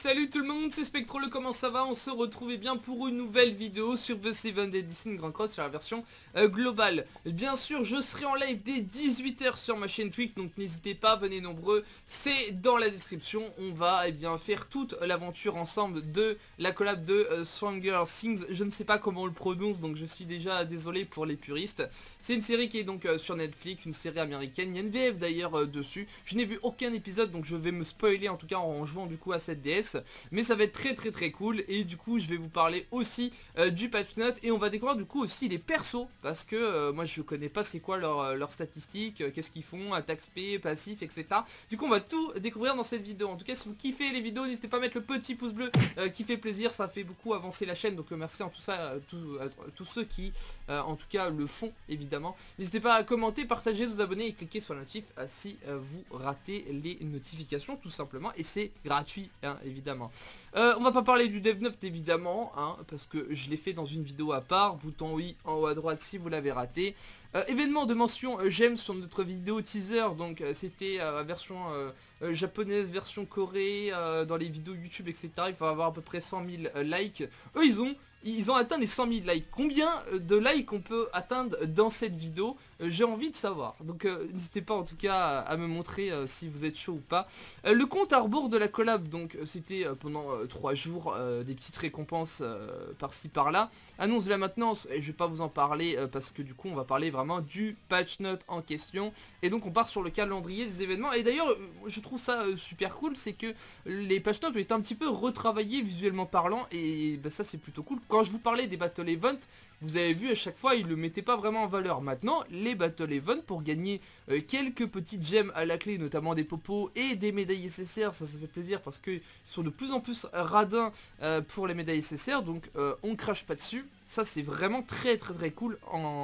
Salut tout le monde, c'est Spectrole, comment ça va? On se retrouve bien pour une nouvelle vidéo sur The 7 Edition Grand Cross sur la version globale. Bien sûr, je serai en live dès 18 h sur ma chaîne Twitch, donc n'hésitez pas, venez nombreux, c'est dans la description. On va faire toute l'aventure ensemble de la collab de Stranger Things. Je ne sais pas comment on le prononce, donc je suis déjà désolé pour les puristes. C'est une série qui est donc sur Netflix, une série américaine, il y a une VF d'ailleurs dessus. Je n'ai vu aucun épisode, donc je vais me spoiler en tout cas en jouant du coup à cette DS. Mais ça va être très cool. Et du coup je vais vous parler aussi du patch note. Et on va découvrir du coup aussi les persos, parce que moi je connais pas c'est quoi leurs statistiques, qu'est-ce qu'ils font, attaque spé, passif, etc. Du coup on va tout découvrir dans cette vidéo. En tout cas si vous kiffez les vidéos, n'hésitez pas à mettre le petit pouce bleu qui fait plaisir, ça fait beaucoup avancer la chaîne. Donc merci en tout ça à tous ceux qui en tout cas le font évidemment. N'hésitez pas à commenter, partager, vous abonner et cliquer sur la notif si vous ratez les notifications tout simplement. Et c'est gratuit hein, évidemment. On va pas parler du dev note évidemment hein, parce que je l'ai fait dans une vidéo à part. Bouton oui en haut à droite si vous l'avez raté. Événement de mention j'aime sur notre vidéo teaser. Donc c'était version japonaise, version Corée, dans les vidéos YouTube etc. Il faut avoir à peu près 100 000 likes. Eux ils ont atteint les 100 000 likes. Combien de likes on peut atteindre dans cette vidéo? J'ai envie de savoir. Donc n'hésitez pas en tout cas à me montrer si vous êtes chaud ou pas. Le compte à rebours de la collab, donc c'était pendant 3 jours, des petites récompenses par-ci par-là. Annonce de la maintenance, et je vais pas vous en parler parce que du coup on va parler vraiment du patch note en question. Et donc on part sur le calendrier des événements. Et d'ailleurs je trouve ça super cool, c'est que les patch notes ont été un petit peu retravaillés visuellement parlant. Et bah, ça c'est plutôt cool. Quand je vous parlais des battle events, vous avez vu à chaque fois ils le mettaient pas vraiment en valeur. Maintenant les battle events pour gagner quelques petites gemmes à la clé, notamment des popos et des médailles SSR, ça fait plaisir parce qu'ils sont de plus en plus radins pour les médailles SSR. Donc on crache pas dessus. Ça c'est vraiment très cool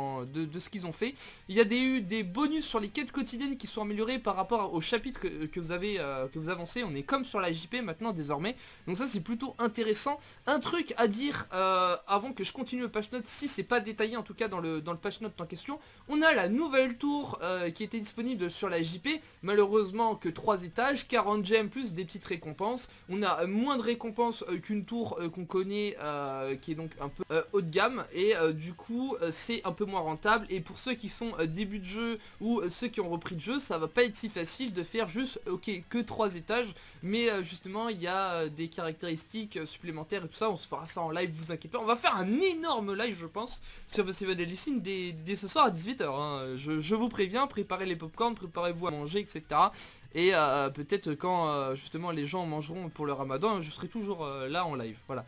de ce qu'ils ont fait. Il y a eu des bonus sur les quêtes quotidiennes qui sont améliorés par rapport au chapitre que vous avancez. On est comme sur la JP maintenant désormais. Donc ça c'est plutôt intéressant. Un truc à dire avant que je continue le patch note, si c'est pas détaillé en tout cas dans le patch note en question. On a la nouvelle tour qui était disponible sur la JP. Malheureusement que 3 étages, 40 gemmes plus des petites récompenses. On a moins de récompenses qu'une tour qu'on connaît qui est donc un peu haut de gamme. Et du coup c'est un peu moins rentable. Et pour ceux qui sont début de jeu ou ceux qui ont repris de jeu, ça va pas être si facile de faire juste que 3 étages. Mais justement il y a des caractéristiques supplémentaires et tout ça. On se fera ça en live, vous inquiétez pas. On va faire un énorme live je pense sur The 7 Edition dès ce soir à 18 h hein. Je vous préviens, préparez les popcorn, préparez-vous à manger etc. Et peut-être quand justement les gens mangeront pour le ramadan, je serai toujours là en live. Voilà.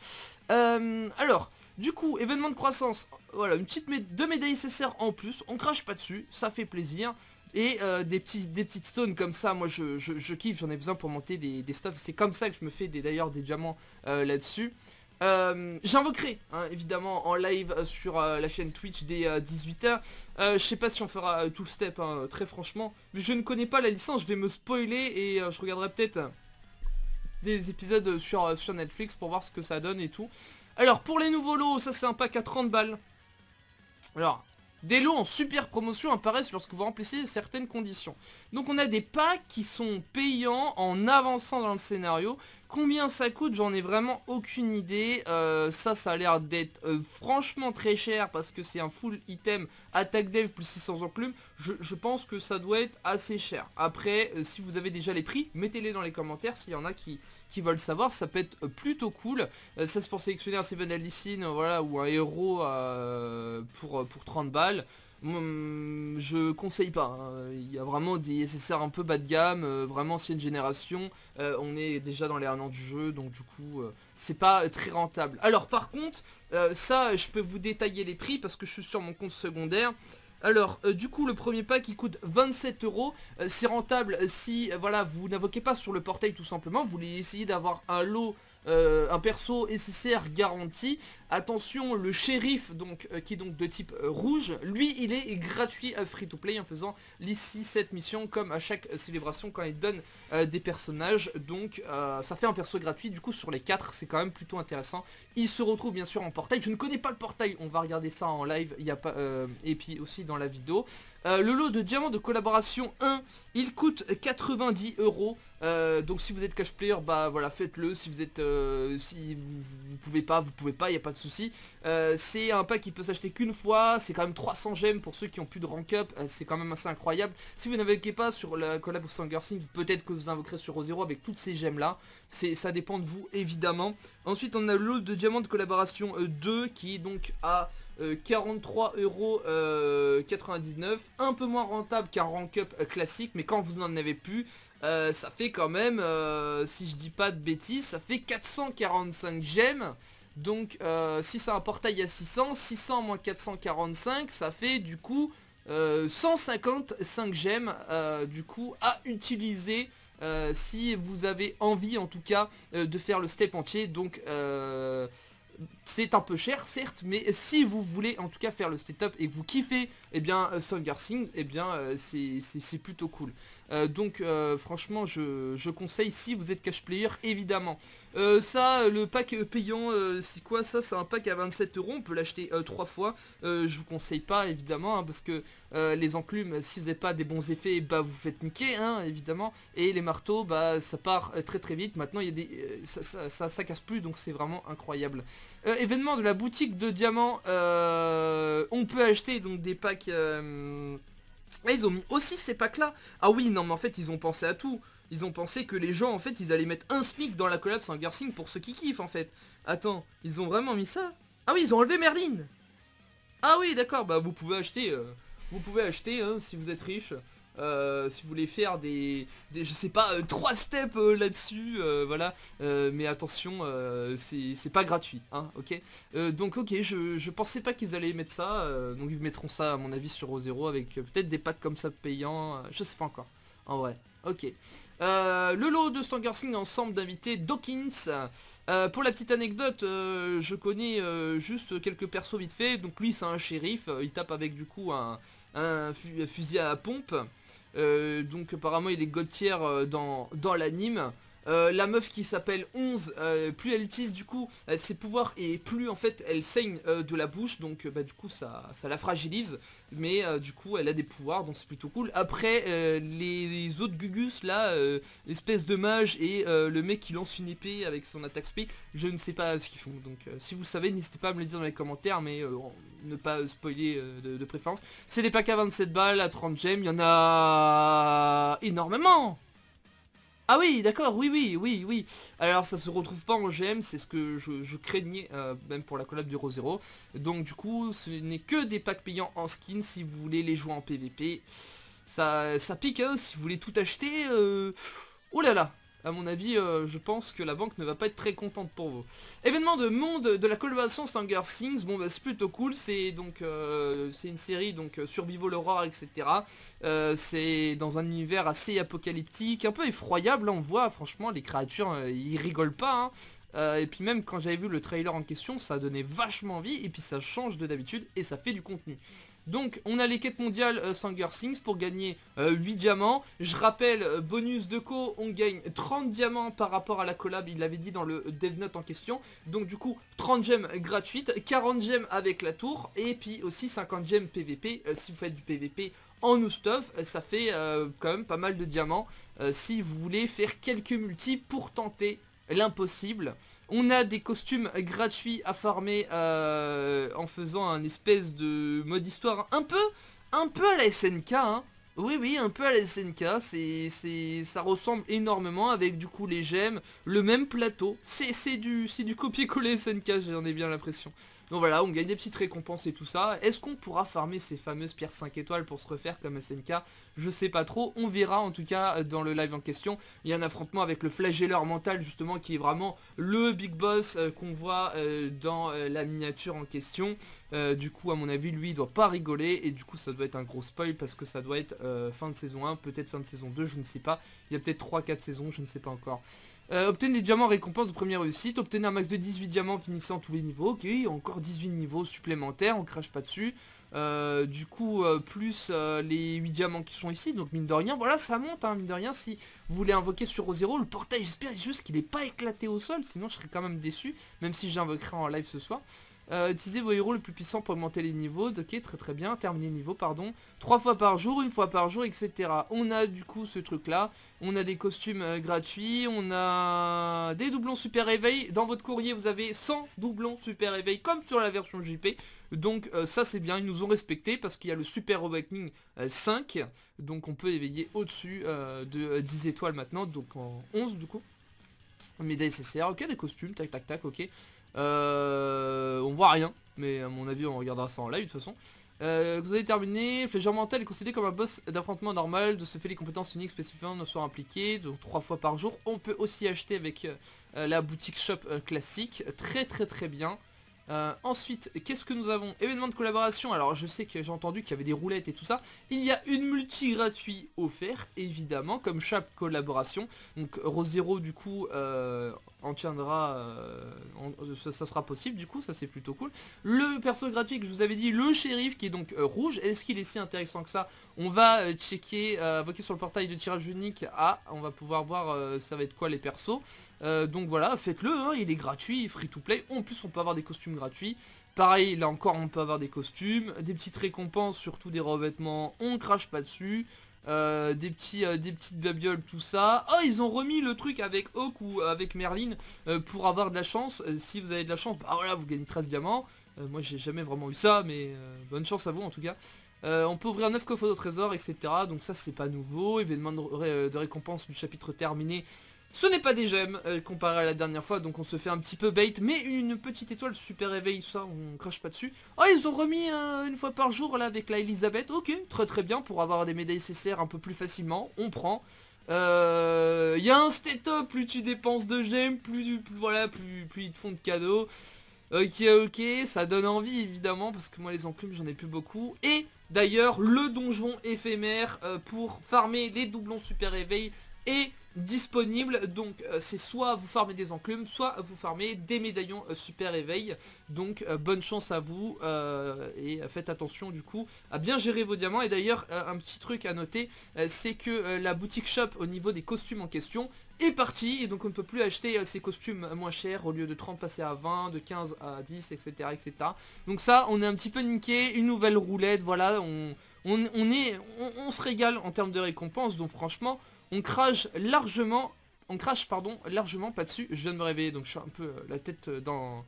Alors du coup événement de croissance. Voilà une petite deux médailles SSR en plus. On crache pas dessus, ça fait plaisir. Et des petites stones comme ça, moi je kiffe, j'en ai besoin pour monter des stuffs. C'est comme ça que je me fais d'ailleurs des diamants là-dessus. J'invoquerai hein, évidemment en live sur la chaîne Twitch dès 18 h. Je sais pas si on fera tout le step hein, très franchement. Je ne connais pas la licence, je vais me spoiler et je regarderai peut-être des épisodes sur Netflix pour voir ce que ça donne et tout. Alors pour les nouveaux lots, ça c'est un pack à 30 balles. Alors des lots en super promotion apparaissent lorsque vous remplissez certaines conditions. Donc on a des packs qui sont payants en avançant dans le scénario. Combien ça coûte, j'en ai vraiment aucune idée. Ça a l'air d'être franchement très cher parce que c'est un full item attaque dev plus 600 enclumes. Je pense que ça doit être assez cher. Après, si vous avez déjà les prix, mettez-les dans les commentaires s'il y en a qui veulent savoir. Ça peut être plutôt cool. Ça c'est pour sélectionner un 7 Edition voilà, ou un héros pour 30 balles. Je conseille pas hein. Il y a vraiment des SSR un peu bas de gamme, vraiment ancienne génération. On est déjà dans les 1 an du jeu, donc du coup c'est pas très rentable. Alors par contre ça je peux vous détailler les prix parce que je suis sur mon compte secondaire. Alors du coup le premier pack il coûte 27 €. C'est rentable si voilà vous n'invoquez pas sur le portail tout simplement. Vous voulez essayer d'avoir un lot un perso SSR garanti. Attention, le shérif donc qui est donc de type rouge, lui il est gratuit free to play en faisant les 6-7 missions comme à chaque célébration quand il donne des personnages. Donc ça fait un perso gratuit, du coup sur les 4 c'est quand même plutôt intéressant. Il se retrouve bien sûr en portail, je ne connais pas le portail, on va regarder ça en live, il y a pas, et puis aussi dans la vidéo. Le lot de diamants de collaboration 1, il coûte 90 €. Donc si vous êtes cash player, bah voilà, faites-le. Si vous êtes, si vous pouvez pas, il n'y a pas de souci. C'est un pack qui peut s'acheter qu'une fois. C'est quand même 300 gemmes pour ceux qui ont plus de rank up. C'est quand même assez incroyable. Si vous n'invoquez pas sur la collab Stranger Things, peut-être que vous invoquerez sur Rosero avec toutes ces gemmes là. Ça dépend de vous évidemment. Ensuite on a le lot de diamants de collaboration 2 qui est donc à 43,99 €, un peu moins rentable qu'un rank up classique, mais quand vous n'en avez plus, ça fait quand même, si je dis pas de bêtises, ça fait 445 gemmes. Donc si c'est un portail à 600 moins 445, ça fait du coup 155 gemmes du coup à utiliser si vous avez envie en tout cas de faire le step entier. Donc c'est un peu cher certes, mais si vous voulez en tout cas faire le setup et que vous kiffez, eh bien Stranger Things, eh bien c'est plutôt cool. Donc franchement je conseille si vous êtes cash player évidemment. Ça, le pack payant, c'est quoi ça? C'est un pack à 27 €, on peut l'acheter 3 fois. Je vous conseille pas évidemment hein, parce que les enclumes, si vous n'avez pas des bons effets, bah vous faites niquer hein, évidemment. Et les marteaux, bah ça part très vite. Maintenant il y a des, ça casse plus, donc c'est vraiment incroyable. Événement de la boutique de diamants, on peut acheter donc des packs. Ils ont mis aussi ces packs là. Ah oui non mais en fait ils ont pensé à tout. Ils ont pensé que les gens en fait ils allaient mettre un SMIC dans la collab Stranger Things pour ceux qui kiffent en fait. Attends, ils ont vraiment mis ça? Ah oui ils ont enlevé Merlin. Ah oui d'accord, bah vous pouvez acheter hein, si vous êtes riche. Si vous voulez faire des je sais pas 3 steps là-dessus, voilà, mais attention c'est pas gratuit hein, ok. Donc ok, je pensais pas qu'ils allaient mettre ça, donc ils mettront ça à mon avis sur Rosero avec peut-être des packs comme ça payants, je sais pas encore en vrai. Ok, le lot de Stranger Things ensemble d'invités Dawkins. Pour la petite anecdote, je connais juste quelques persos vite fait. Donc lui c'est un shérif, il tape avec du coup un fusil à pompe. Donc apparemment il est god tier dans l'anime. La meuf qui s'appelle 11, plus elle utilise du coup ses pouvoirs et plus en fait elle saigne de la bouche. Donc bah du coup ça la fragilise. Mais du coup elle a des pouvoirs, donc c'est plutôt cool. Après les autres Gugus là, l'espèce de mage et le mec qui lance une épée avec son attaque speed, je ne sais pas ce qu'ils font. Donc si vous savez n'hésitez pas à me le dire dans les commentaires, mais ne pas spoiler de préférence. C'est des packs à 27 balles, à 30 gemmes, il y en a énormément. Ah oui, d'accord, oui. Alors ça se retrouve pas en GM, c'est ce que je craignais même pour la collab du Rosero. Donc du coup, ce n'est que des packs payants en skin si vous voulez les jouer en PVP. Ça pique, hein, si vous voulez tout acheter. Oh là là, à mon avis, je pense que la banque ne va pas être très contente pour vous. Événement de monde de la collaboration Stranger Things, bon bah c'est plutôt cool, c'est donc c'est une série donc Survival Horror etc. C'est dans un univers assez apocalyptique, un peu effroyable, on voit franchement les créatures, ils rigolent pas hein. Et puis même quand j'avais vu le trailer en question, ça donnait vachement envie et puis ça change de d'habitude et ça fait du contenu. Donc on a les quêtes mondiales Stranger Things pour gagner 8 diamants. Je rappelle, bonus de co, on gagne 30 diamants par rapport à la collab, il l'avait dit dans le dev note en question. Donc du coup 30 gemmes gratuites, 40 gemmes avec la tour et puis aussi 50 gemmes PVP si vous faites du PVP en new stuff. Ça fait quand même pas mal de diamants si vous voulez faire quelques multis pour tenter l'impossible. On a des costumes gratuits à farmer en faisant un espèce de mode histoire un peu à la SNK hein. Oui, un peu à la SNK, ça ressemble énormément avec du coup les gemmes, le même plateau, c'est du copier-coller SNK, j'en ai bien l'impression. Donc voilà, on gagne des petites récompenses et tout ça. Est-ce qu'on pourra farmer ces fameuses pierres 5 étoiles pour se refaire comme SNK? Je sais pas trop, on verra en tout cas dans le live en question. Il y a un affrontement avec le flagelleur mental justement qui est vraiment le big boss qu'on voit dans la miniature en question. Du coup à mon avis lui il doit pas rigoler et du coup ça doit être un gros spoil parce que ça doit être fin de saison 1, peut-être fin de saison 2, je ne sais pas. Il y a peut-être 3-4 saisons, je ne sais pas encore. Obtenez des diamants récompense de première réussite. Obtenez un max de 18 diamants finissant tous les niveaux. Ok, encore 18 niveaux supplémentaires, on crache pas dessus. Du coup, plus les 8 diamants qui sont ici. Donc mine de rien, voilà, ça monte, hein, mine de rien. Si vous voulez invoquer sur Rosero, le portail, j'espère juste qu'il n'est pas éclaté au sol. Sinon, je serais quand même déçu, même si j'invoquerai en live ce soir. Utilisez vos héros les plus puissants pour augmenter les niveaux. Ok, très bien, terminer les niveaux, pardon. 3 fois par jour, 1 fois par jour, etc. On a du coup ce truc là. On a des costumes gratuits. On a des doublons super éveil. Dans votre courrier vous avez 100 doublons super éveil comme sur la version JP. Donc ça c'est bien, ils nous ont respecté parce qu'il y a le Super Awakening 5. Donc on peut éveiller au-dessus de 10 étoiles maintenant. Donc en 11 du coup. Médaille CCR, ok, des costumes, tac tac tac, ok. On voit rien, mais à mon avis on regardera ça en live de toute façon. Vous avez terminé, flèche mentale est considéré comme un boss d'affrontement normal, de ce fait les compétences uniques spécifiques ne sont impliquées, donc 3 fois par jour. On peut aussi acheter avec la boutique shop classique, très bien. Ensuite, qu'est-ce que nous avons? Événement de collaboration. Alors je sais que j'ai entendu qu'il y avait des roulettes et tout ça. Il y a une multi gratuit offert, évidemment, comme chaque collaboration. Donc Rosero du coup en tiendra, ça sera possible du coup, ça c'est plutôt cool. Le perso gratuit que je vous avais dit, le shérif qui est donc rouge, est-ce qu'il est si intéressant que ça? On va checker, invoquer sur le portail de tirage unique. Ah, on va pouvoir voir ça va être quoi les persos. Donc voilà, faites-le, hein, il est gratuit, free to play. En plus on peut avoir des costumes gratuits. Pareil, là encore on peut avoir des costumes, des petites récompenses, surtout des revêtements, on crache pas dessus. Des petites babioles, tout ça. Oh, ils ont remis le truc avec Hawk ou avec Merlin pour avoir de la chance. Si vous avez de la chance, bah voilà, vous gagnez 13 diamants. Moi j'ai jamais vraiment eu ça, mais bonne chance à vous en tout cas. On peut ouvrir 9 coffres au trésor, etc. Donc ça c'est pas nouveau. Événement de récompense du chapitre terminé. Ce n'est pas des gemmes comparé à la dernière fois, donc on se fait un petit peu bait, mais une petite étoile super réveil, ça on crache pas dessus. Oh, ils ont remis une fois par jour là avec la Elisabeth, ok, très bien, pour avoir des médailles CCR un peu plus facilement, on prend. Il y a un stat-up, plus tu dépenses de gemmes, plus ils te font de cadeaux. Ok, ça donne envie évidemment, parce que moi les enclumes j'en ai plus beaucoup. Et d'ailleurs, le donjon éphémère pour farmer les doublons super éveil est disponible, donc c'est soit vous farmez des enclumes, soit vous farmez des médaillons super éveil. Donc bonne chance à vous et faites attention du coup à bien gérer vos diamants. Et d'ailleurs un petit truc à noter, c'est que la boutique shop au niveau des costumes en question est partie, et donc on ne peut plus acheter ces costumes moins chers, au lieu de 30 passer à 20, de 15 à 10, etc. Donc ça on est un petit peu niqué, une nouvelle roulette, voilà, on se régale en termes de récompenses, donc franchement on crache largement pas dessus. Je viens de me réveiller, donc je suis un peu la tête dans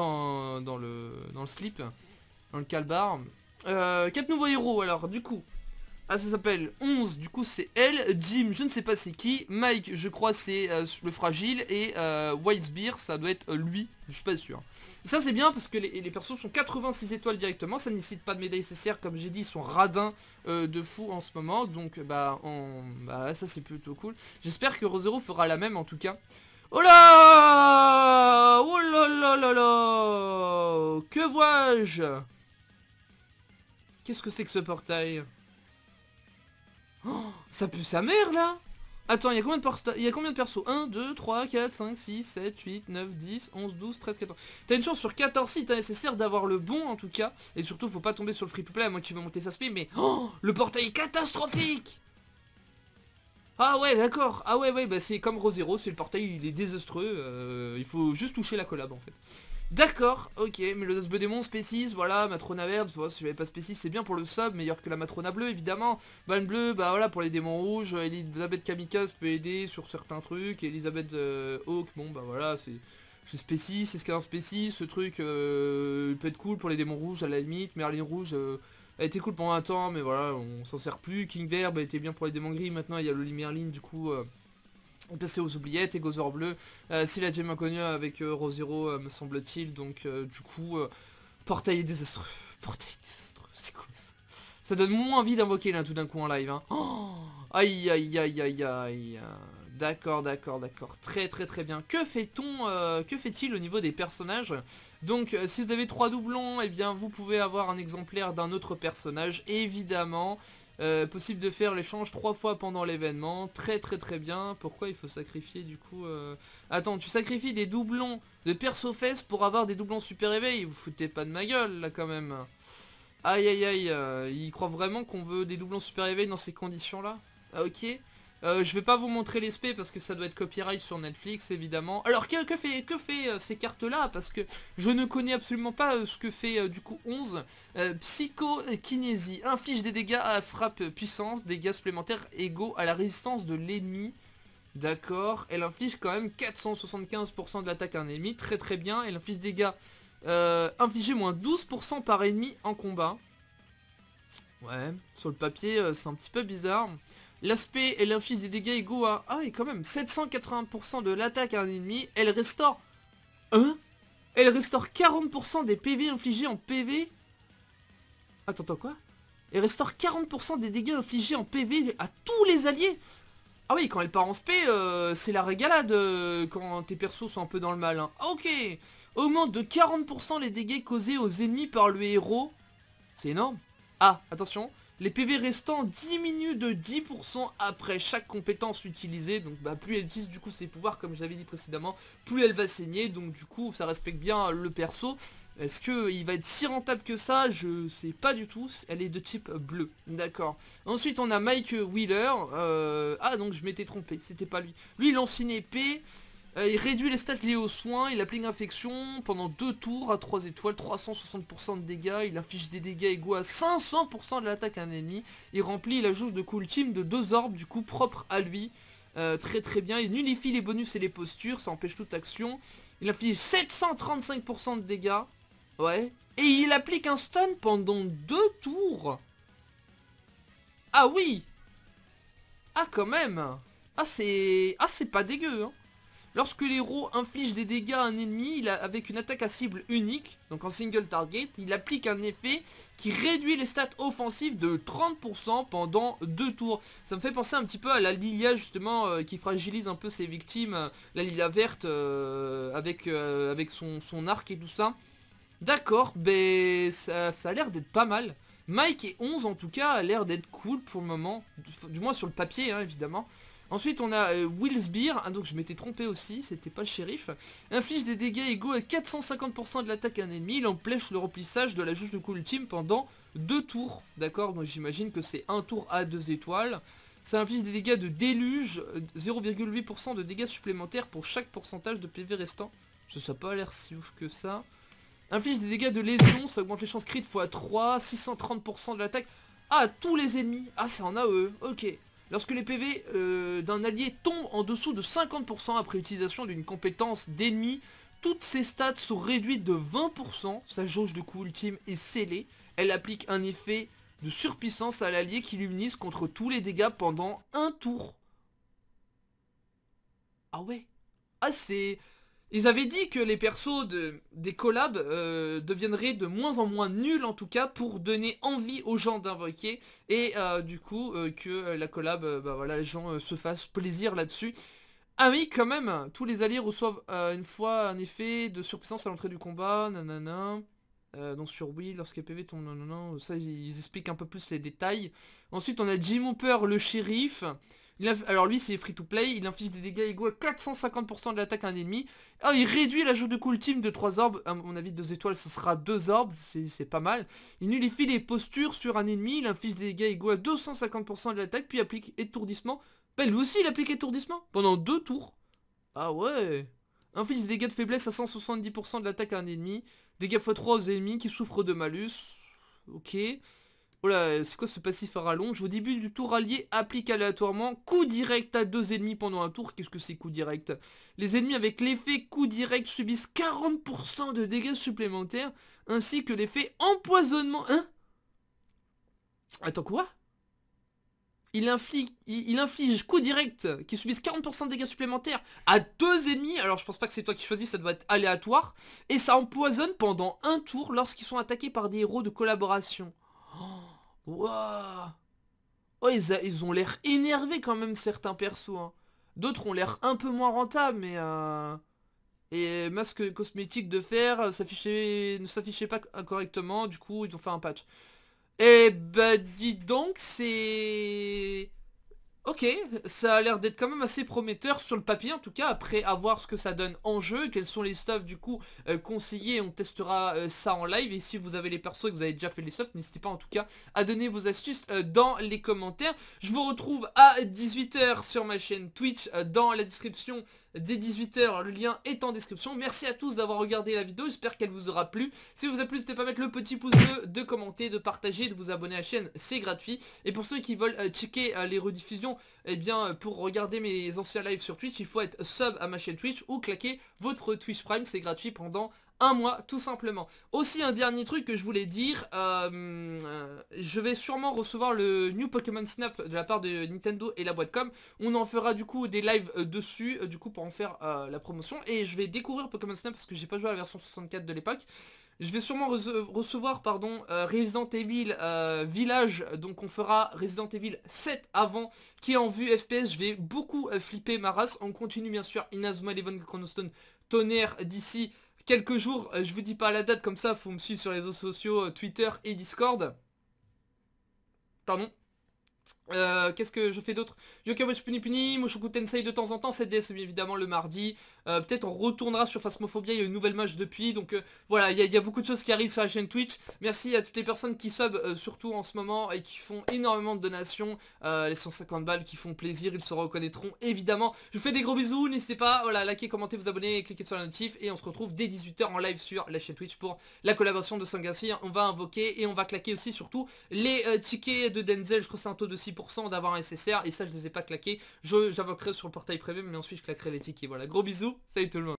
le slip, dans le calbar. 4 nouveaux héros, alors du coup. Ah, ça s'appelle 11, du coup c'est elle. Jim, je ne sais pas c'est qui. Mike, je crois c'est le fragile. Et Whitesbeard, ça doit être lui, je suis pas sûr. Ça c'est bien parce que les persos sont 86 étoiles directement. Ça ne nécessite pas de médaille CCR, comme j'ai dit, ils sont radins de fou en ce moment. Donc bah ça c'est plutôt cool. J'espère que Rosero fera la même en tout cas. Oh là! Oh là là là là! Que vois-je? Qu'est-ce que c'est que ce portail? Oh, ça pue sa mère là. Attends, il y a combien de persos? 1, 2, 3, 4, 5, 6, 7, 8, 9, 10, 11, 12, 13, 14. T'as une chance sur 14 si t'as nécessaire d'avoir le bon en tout cas. Et surtout faut pas tomber sur le free to play à moins que tu veux monter sa spé. Mais oh, le portail est catastrophique. Ah ouais d'accord, ah ouais bah c'est comme Rosero, c'est le portail, il est désastreux, il faut juste toucher la collab en fait. D'accord, ok, mais le bleu démon, Spécis, voilà, Matrona verte, voilà, si j'avais pas Spécis, c'est bien pour le sub, meilleur que la Matrona bleue évidemment. Ban bleu, bah voilà, pour les démons rouges, Elisabeth Kamikaze peut aider sur certains trucs, Elisabeth Hawk, bon bah voilà, c'est Spécis, c'est ce qu'il y a dans Spécis, ce truc peut être cool pour les démons rouges à la limite, Merlin rouge... elle était cool pendant un temps, mais voilà, on s'en sert plus. King Verbe était bien pour les démons gris, maintenant il y a Loli Merlin, du coup, on passait aux oubliettes, et Gozer bleu. C'est la gemme inconnue avec Rosero, me semble-t-il, donc du coup, portail est désastreux. Portail est désastreux, c'est cool ça. Ça donne moins envie d'invoquer là tout d'un coup en live, hein. Oh, aïe aïe aïe aïe aïe. D'accord, très bien. Que fait-il au niveau des personnages? Donc si vous avez 3 doublons, eh bien vous pouvez avoir un exemplaire d'un autre personnage, évidemment. Possible de faire l'échange 3 fois pendant l'événement. Très bien. Pourquoi il faut sacrifier du coup Attends, tu sacrifies des doublons de perso fesses pour avoir des doublons super éveil. Vous foutez pas de ma gueule là quand même. Aïe aïe aïe, il croit vraiment qu'on veut des doublons super éveil dans ces conditions là. Ah, ok. Je vais pas vous montrer les spé parce que ça doit être copyright sur Netflix évidemment. Alors que fait ces cartes là? Parce que je ne connais absolument pas ce que fait du coup 11. Psychokinésie, inflige des dégâts à frappe puissance, dégâts supplémentaires égaux à la résistance de l'ennemi. D'accord, elle inflige quand même 475% de l'attaque à un ennemi, très bien. Elle inflige des dégâts infligés moins 12% par ennemi en combat. Ouais, sur le papier c'est un petit peu bizarre. L'aspect, elle inflige des dégâts égaux à... Ah oui, quand même, 780% de l'attaque à un ennemi. Elle restaure... Hein? Elle restaure 40% des PV infligés en PV. Attends, quoi? Elle restaure 40% des dégâts infligés en PV à tous les alliés. Ah oui, quand elle part en spé, c'est la régalade quand tes persos sont un peu dans le mal. Hein. Ah, ok. Augmente de 40% les dégâts causés aux ennemis par le héros. C'est énorme. Ah, attention. Les PV restants diminuent de 10% après chaque compétence utilisée. Donc bah, plus elle utilise du coup ses pouvoirs comme je l'avais dit précédemment, plus elle va saigner. Donc du coup ça respecte bien le perso. Est-ce qu'il va être si rentable que ça? Je sais pas du tout. Elle est de type bleu. D'accord. Ensuite on a Mike Wheeler. Ah donc je m'étais trompé, c'était pas lui. Lui il lance une épée. Il réduit les stats liés aux soins, il applique infection pendant 2 tours à 3 étoiles, 360% de dégâts, il affiche des dégâts égaux à 500% de l'attaque à un ennemi, il remplit la jauge de coup ultime de 2 orbes du coup propre à lui, très bien, il nullifie les bonus et les postures, ça empêche toute action, il affiche 735% de dégâts, ouais, et il applique un stun pendant 2 tours. Ah oui. Ah quand même. Ah c'est pas dégueu hein. Lorsque l'héros inflige des dégâts à un ennemi, avec une attaque à cible unique, donc en single target, il applique un effet qui réduit les stats offensives de 30% pendant 2 tours. Ça me fait penser un petit peu à la Lilia justement, qui fragilise un peu ses victimes, la Lilia verte avec son arc et tout ça. D'accord, ben ça a l'air d'être pas mal. Mike et 11 en tout cas a l'air d'être cool pour le moment, du moins sur le papier hein, évidemment. Ensuite on a Willsbeer, donc je m'étais trompé aussi, c'était pas le shérif. Inflige des dégâts égaux à 450% de l'attaque à un ennemi, il empêche le remplissage de la jauge de coup ultime pendant 2 tours. D'accord, donc j'imagine que c'est un tour à 2 étoiles. Ça inflige des dégâts de déluge, 0,8% de dégâts supplémentaires pour chaque pourcentage de PV restant. Ça n'a pas l'air si ouf que ça. Inflige des dégâts de lésion, ça augmente les chances crit x3, 630% de l'attaque à tous les ennemis. Ah c'est en AE, ok. Lorsque les PV d'un allié tombent en dessous de 50% après utilisation d'une compétence d'ennemi, toutes ses stats sont réduites de 20%, sa jauge de coup ultime est scellée, elle applique un effet de surpuissance à l'allié qui l'immunise contre tous les dégâts pendant un tour. Ah ouais. Ah c'est... Ils avaient dit que les persos des collabs deviendraient de moins en moins nuls en tout cas pour donner envie aux gens d'invoquer et du coup que la collab, bah voilà, les gens se fassent plaisir là-dessus. Ah oui quand même, tous les alliés reçoivent une fois un effet de surpuissance à l'entrée du combat, nanana. Donc sur Wii, lorsque PV tombe, non, ça ils expliquent un peu plus les détails. Ensuite on a Jim Hooper le shérif. Alors lui c'est free to play, il inflige des dégâts égaux à 450% de l'attaque à un ennemi. Alors il réduit la jauge de coup ultime de 3 orbes, à mon avis 2 étoiles ça sera 2 orbes, c'est pas mal. Il nullifie les postures sur un ennemi, il inflige des dégâts égaux à 250% de l'attaque, puis applique étourdissement. Bah lui aussi il applique étourdissement, pendant 2 tours. Ah ouais. Inflige des dégâts de faiblesse à 170% de l'attaque à un ennemi. Dégâts x3 aux ennemis qui souffrent de malus. Ok. Oh là, c'est quoi ce passif à rallonge? Au début du tour allié, applique aléatoirement coup direct à 2 ennemis pendant un tour. Qu'est-ce que c'est coup direct? Les ennemis avec l'effet coup direct subissent 40% de dégâts supplémentaires, ainsi que l'effet empoisonnement. Hein? Attends, quoi? Il inflige coup direct qui subissent 40% de dégâts supplémentaires à 2 ennemis. Alors je pense pas que c'est toi qui choisis, ça doit être aléatoire. Et ça empoisonne pendant un tour lorsqu'ils sont attaqués par des héros de collaboration. Waouh. Oh, ils ont l'air énervés quand même certains persos hein. D'autres ont l'air un peu moins rentables mais et masque cosmétique de fer ne s'affichait pas correctement. Du coup ils ont fait un patch. Eh bah dis donc, c'est... Ok, ça a l'air d'être quand même assez prometteur sur le papier en tout cas, après à voir ce que ça donne en jeu, quels sont les stuffs du coup conseillés, on testera ça en live, et si vous avez les persos et que vous avez déjà fait les stuffs, n'hésitez pas en tout cas à donner vos astuces dans les commentaires. Je vous retrouve à 18 h sur ma chaîne Twitch, dans la description dès 18 h, le lien est en description. Merci à tous d'avoir regardé la vidéo, j'espère qu'elle vous aura plu. Si vous a plu, n'hésitez pas à mettre le petit pouce bleu, de commenter, de partager, de vous abonner à la chaîne, c'est gratuit. Et pour ceux qui veulent checker les rediffusions, eh bien pour regarder mes anciens lives sur Twitch, il faut être sub à ma chaîne Twitch ou claquer votre Twitch Prime, c'est gratuit pendant un mois tout simplement. Aussi un dernier truc que je voulais dire, je vais sûrement recevoir le New Pokémon Snap de la part de Nintendo et la boîte com. On en fera du coup des lives dessus, du coup pour en faire la promotion. Et je vais découvrir Pokémon Snap parce que j'ai pas joué à la version 64 de l'époque. Je vais sûrement recevoir Resident Evil Village, donc on fera Resident Evil 7 avant, qui est en vue FPS. Je vais beaucoup flipper ma race. On continue bien sûr Inazuma Eleven Chronostone Tonnerre d'ici quelques jours. Je vous dis pas la date, comme ça faut me suivre sur les réseaux sociaux, Twitter et Discord. Pardon. Qu'est-ce que je fais d'autre? Yokai Puni Puni, Mushoku Tensei de temps en temps, CDS bien évidemment le mardi. Peut-être on retournera sur Phasmophobia, il y a une nouvelle match depuis. Donc voilà, il y a beaucoup de choses qui arrivent sur la chaîne Twitch. Merci à toutes les personnes qui sub, surtout en ce moment, et qui font énormément de donations. Les 150 balles qui font plaisir, ils se reconnaîtront évidemment. Je vous fais des gros bisous, n'hésitez pas, voilà, likez, commentez, vous abonner, cliquez sur la notif. Et on se retrouve dès 18 h en live sur la chaîne Twitch pour la collaboration de Sangassi. On va invoquer et on va claquer aussi surtout les tickets de Denzel. Je crois que c'est un taux de 6% d'avoir un SSR, et ça je les ai pas claqués. J'invoquerai sur le portail premium, mais ensuite je claquerai les tickets. Voilà, gros bisous, salut tout le monde.